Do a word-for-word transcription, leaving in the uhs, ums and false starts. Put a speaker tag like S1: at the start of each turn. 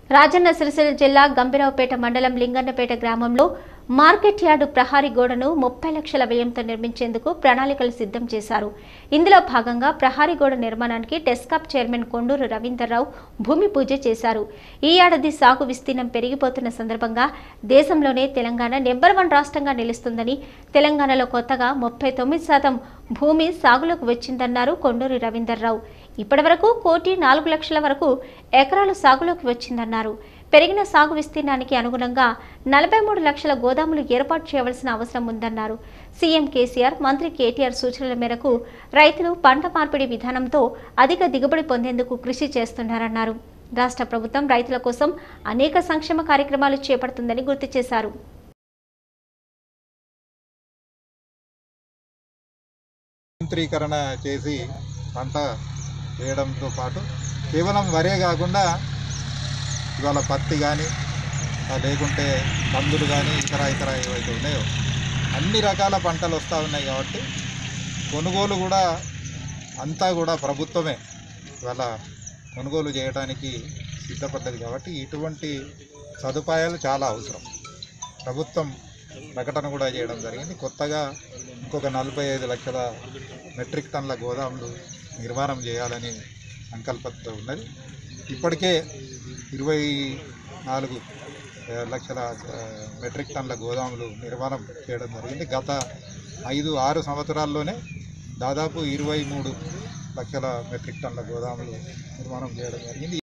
S1: రాజన్న సిరిసిల్ల జిల్లా గంభీరావుపేట మండలం లింగన్నపేట గ్రామంలో మార్కెట్ యార్డు ప్రహారీ గోడను ముప్పై లక్షల వ్యయంతో నిర్మించేందుకు ప్రణాళికలు సిద్ధం చేశారు. ఇందులో భాగంగా ప్రహారీ గోడ నిర్మాణానికి టెస్కాప్ చైర్మన్ కొండూరు రవీందర్రావు భూమి పూజ చేశారు. ఈ ఏడాది సాగు విస్తీర్ణం పెరిగిపోతున్న సందర్భంగా దేశంలోనే తెలంగాణ నెంబర్ వన్ రాష్ట్రంగా నిలుస్తుందని, తెలంగాణలో కొత్తగా ముప్పై తొమ్మిది శాతం భూమి సాగులోకి వచ్చిందన్నారు కొండూరు రవీందర్రావు. ఇప్పటివరకు కోటి నాలుగు లక్షల వరకు ఎకరాలు సాగులోకి వచ్చిందన్నారు. పెరిగిన సాగు విస్తీర్ణానికి అనుగుణంగా నలభై మూడు లక్షల గోదాములు ఏర్పాటు చేయవలసిన అవసరం ఉందన్నారు. సీఎం కేసీఆర్, మంత్రి కేటీఆర్ సూచనల మేరకు రైతులు పంట మార్పిడి విధానంతో అధిక దిగుబడి పొందేందుకు కృషి చేస్తున్నారన్నారు. రాష్ట్ర ప్రభుత్వం రైతుల కోసం అనేక సంక్షేమ కార్యక్రమాలు చేపడుతుందని గుర్తు చేశారు.
S2: యంత్రీకరణ చేసి పంట వేయడంతో పాటు కేవలం వరే కాకుండా ఇవాళ పత్తి కానీ లేకుంటే కందులు కానీ ఇతర ఇతర ఏవైతే ఉన్నాయో అన్ని రకాల పంటలు వస్తూ ఉన్నాయి. కాబట్టి కొనుగోలు కూడా అంతా కూడా ప్రభుత్వమే ఇవాళ కొనుగోలు చేయడానికి సిద్ధపడ్డది. కాబట్టి ఇటువంటి సదుపాయాలు చాలా అవసరం. ప్రభుత్వం ప్రకటన కూడా చేయడం జరిగింది. కొత్తగా ఇంకొక నలభై ఐదు లక్షల మెట్రిక్ టన్నుల గోదాములు నిర్మాణం చేయాలని సంకల్పంతో ఉన్నది. ఇప్పటికే ఇరవై నాలుగు లక్షల మెట్రిక్ టన్నుల గోదాములు నిర్మాణం చేయడం జరిగింది. గత ఐదు ఆరు సంవత్సరాల్లోనే దాదాపు ఇరవై మూడు లక్షల మెట్రిక్ టన్నుల గోదాములు నిర్మాణం చేయడం జరిగింది.